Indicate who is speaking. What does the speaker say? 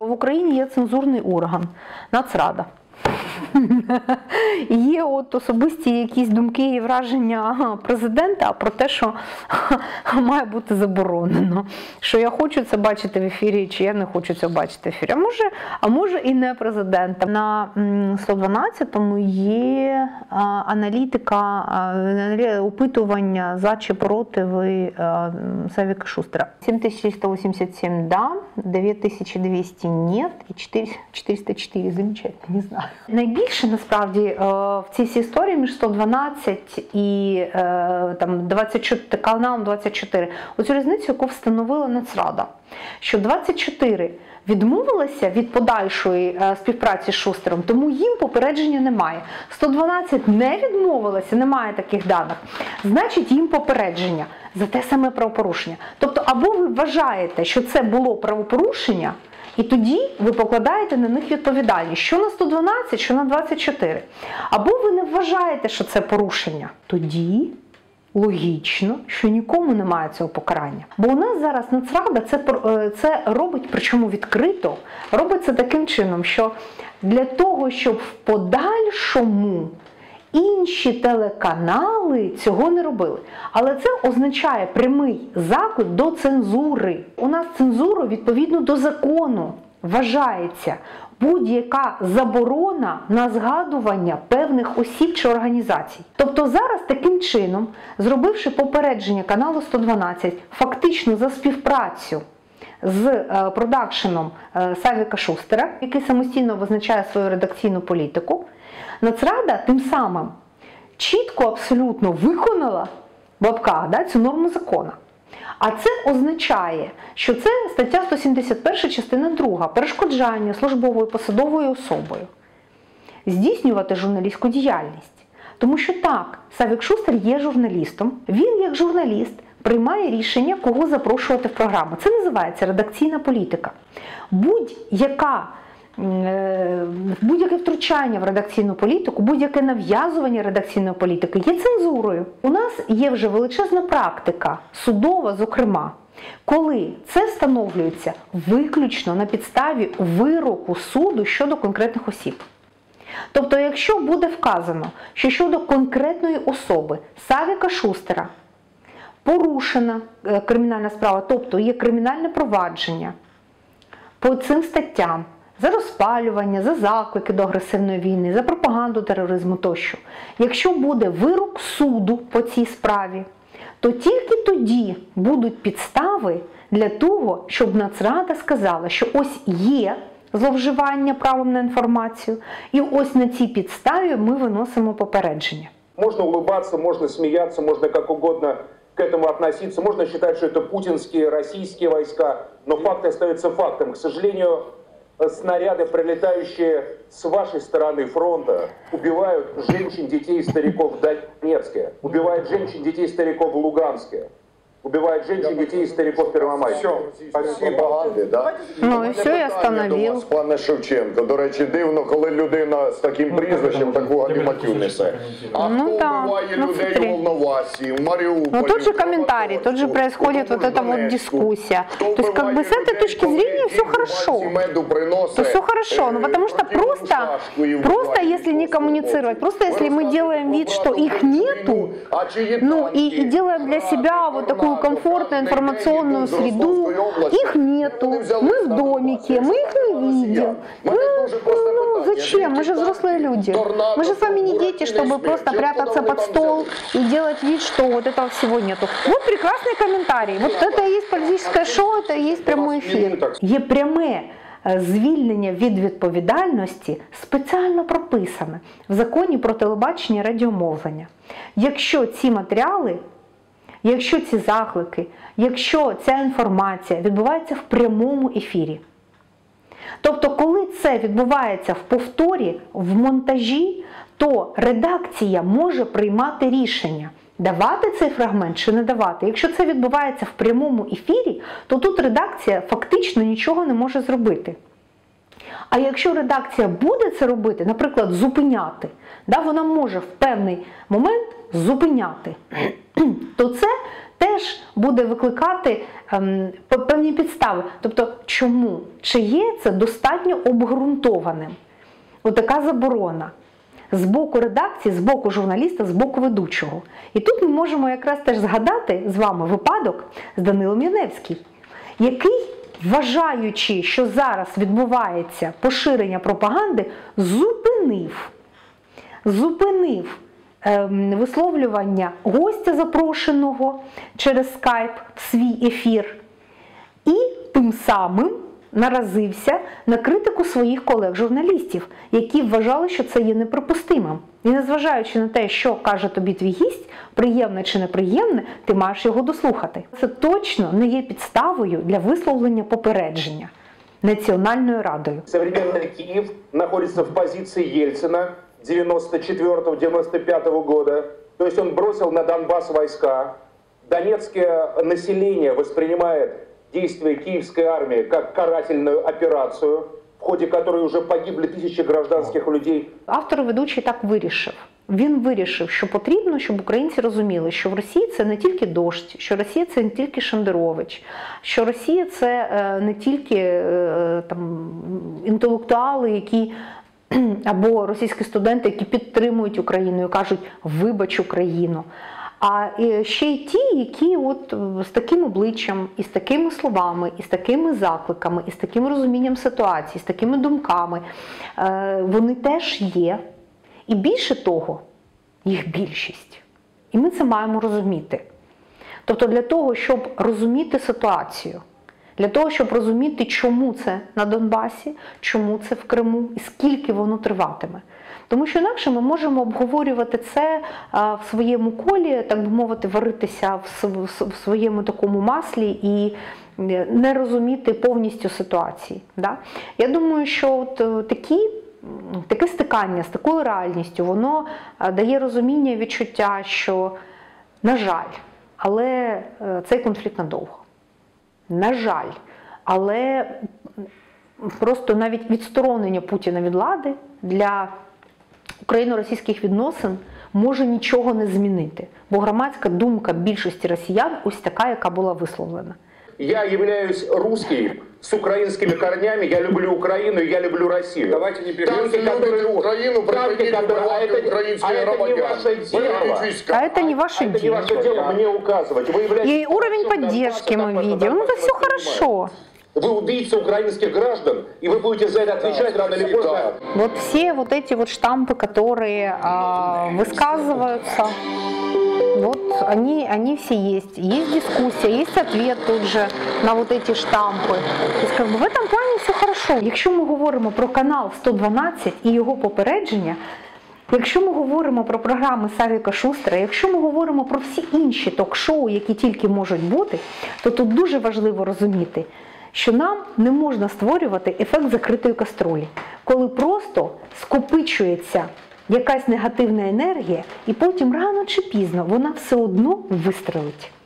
Speaker 1: в Україні є цензурний орган – Нацрада. Є от особисті якісь думки і враження президента про те, що має бути заборонено. Що я хочу це бачити в ефірі, чи я не хочу це бачити в ефірі. А може і не президента. На 112-му є аналітика, опитування за чи проти Савіка Шустера. 7187 да, 9200 нет і 404 замечательно, не знаю. Найбільше, насправді, в цій всій історії між 112 і там, 24, каналом 24, оцю різницю, яку встановила Нацрада, що 24 відмовилася від подальшої співпраці з Шустером, тому їм попередження немає. 112 не відмовилася, немає таких даних, значить їм попередження за те саме правопорушення. Тобто, або ви вважаєте, що це було правопорушення, і тоді ви покладаєте на них відповідальність, що на 112, що на 24. Або ви не вважаєте, що це порушення. Тоді логічно, що нікому немає цього покарання. Бо у нас зараз Нацрада це робить, причому відкрито, робить це таким чином, що для того, щоб в подальшому інші телеканали цього не робили. Але це означає прямий заклик до цензури. У нас цензура відповідно до закону вважається будь-яка заборона на згадування певних осіб чи організацій. Тобто зараз таким чином, зробивши попередження каналу 112 фактично за співпрацю з продакшеном Савіка Шустера, який самостійно визначає свою редакційну політику, Нацрада тим самим чітко абсолютно виконала в лапках цю норму закону. А це означає, що це стаття 171 частина 2 перешкоджання службовою посадовою особою здійснювати журналістську діяльність. Тому що так, Савік Шустер є журналістом, він як журналіст приймає рішення, кого запрошувати в програму. Це називається редакційна політика. Будь-яке втручання в редакційну політику, будь-яке нав'язування редакційної політики є цензурою. У нас є вже величезна практика, судова зокрема, коли це встановлюється виключно на підставі вироку суду щодо конкретних осіб. Тобто, якщо буде вказано, що щодо конкретної особи Савіка Шустера порушена кримінальна справа, тобто є кримінальне провадження по цим статтям, за розпалювання, за заклики до агресивної війни, за пропаганду тероризму тощо. Якщо буде вирок суду по цій справі, то тільки тоді будуть підстави для того, щоб Нацрада сказала, що ось є зловживання правом на інформацію, і ось на цій підставі ми виносимо попередження.
Speaker 2: Можно улыбаться, можно смеяться, можно как угодно к этому относиться, можно считать, что это путинские, российские войска, но факт остается фактом. К сожалению, снаряды, прилетающие с вашей стороны фронта, убивают женщин, детей и стариков в Донецке, убивают женщин, детей и стариков в Луганске, убивают женщин, детей и стариков в Первомайске.
Speaker 3: Спасибо, да?
Speaker 1: Ну і все, я остановив.
Speaker 3: Пане Шевченко, до речі, дивно, коли людина з таким прізвищем таку галіматю несе. А хто вбиває людей в Волновасі, в Маріуполі?
Speaker 1: Ну тут же комментарий, тут же происходит вот эта вот дискуссия. То есть как бы с этой точки зрения все хорошо. То все хорошо, ну потому что просто если не коммуницировать, просто если мы делаем вид, что их нету, ну и делаем для себя вот такую комфортную информационную среду, их нету, мы в домике, мы их не видим. Ну зачем? Мы же взрослые люди. Мы же с вами не дети, чтобы просто прятаться под стол и делать вид, что вот этого всего нету. Вот прекрасный комментарий. Вот это и есть политическое шоу, это и есть прямой эфир. Є пряме звільнення від відповідальності спеціально прописане в законі про телебачення і радіомовлення. Якщо ці матеріали, якщо ці заклики, якщо ця інформація відбувається в прямому ефірі. Тобто, коли це відбувається в повторі, в монтажі, то редакція може приймати рішення, давати цей фрагмент чи не давати. Якщо це відбувається в прямому ефірі, то тут редакція фактично нічого не може зробити. А якщо редакція буде це робити, наприклад, зупиняти, вона може в певний момент зупиняти, то це теж буде викликати певні підстави. Тобто, чому? Чи є це достатньо обґрунтованим? Отака заборона. З боку редакції, з боку журналіста, з боку ведучого. І тут ми можемо якраз теж згадати з вами випадок з Данилом Яневським, який, вважаючи, що зараз відбувається поширення пропаганди, зупинив висловлювання гостя запрошеного через скайп в свій ефір і тим самим наразився на критику своїх колег-журналістів, які вважали, що це є неприпустимим. І незважаючи на те, що каже тобі твій гість, приємне чи неприємне, ти маєш його дослухати. Це точно не є підставою для висловлення попередження Національною Радою.
Speaker 2: Современный Киев находится в позиции Ельцина 94-95 года. То есть он бросил на Донбасс войска. Донецкое население воспринимает действия киевской армии как карательную операцию, в ходе которой уже погибли тысячи гражданских людей.
Speaker 1: Автор і ведучий так вирішив. Він вирішив, що потрібно, щоб українці розуміли, що в Росії це не тільки Дождь, що Росія це не тільки Шендерович, що Росія це не тільки там, інтелектуали, які або російські студенти, які підтримують Україну і кажуть «вибач Україну», а ще й ті, які от з таким обличчям, і з такими словами, і з такими закликами, і з таким розумінням ситуації, з такими думками, вони теж є. І більше того, їх більшість. І ми це маємо розуміти. Тобто для того, щоб розуміти ситуацію, для того, щоб розуміти, чому це на Донбасі, чому це в Криму і скільки воно триватиме. Тому що інакше ми можемо обговорювати це в своєму колі, так би мовити, варитися в своєму такому маслі і не розуміти повністю ситуації. Да? Я думаю, що от таке стикання з такою реальністю, воно дає розуміння і відчуття, що, на жаль, але цей конфлікт надовго. На жаль, але просто навіть відсторонення Путіна від влади для україно-російських відносин може нічого не змінити. Бо громадська думка більшості росіян ось така, яка була висловлена.
Speaker 2: Я являюсь русским с украинскими корнями, я люблю Украину, я люблю Россию.
Speaker 3: Давайте не переходим Украину, прекратите убивать украинские громадян.
Speaker 1: А это не ваше дело.
Speaker 2: Это не ваше дело мне указывать. Вы являетесь...
Speaker 1: И уровень поддержки мы видим. Ну, это все хорошо.
Speaker 2: Вы убийца украинских граждан, и вы будете за это отвечать рано или поздно.
Speaker 1: Вот все вот эти вот штампы, которые высказываются, вот они все есть. Есть дискуссия, есть ответ тут же на вот эти штампи. Тобто, в этом плані все хорошо. Якщо ми говоримо про канал 112 і його попередження, якщо ми говоримо про програми Савіка Шустера, якщо ми говоримо про всі інші ток-шоу, які тільки можуть бути, то тут дуже важливо розуміти, що нам не можна створювати ефект закритої каструлі, коли просто скопичується якась негативна енергія, і потім рано чи пізно вона все одно вистрелить.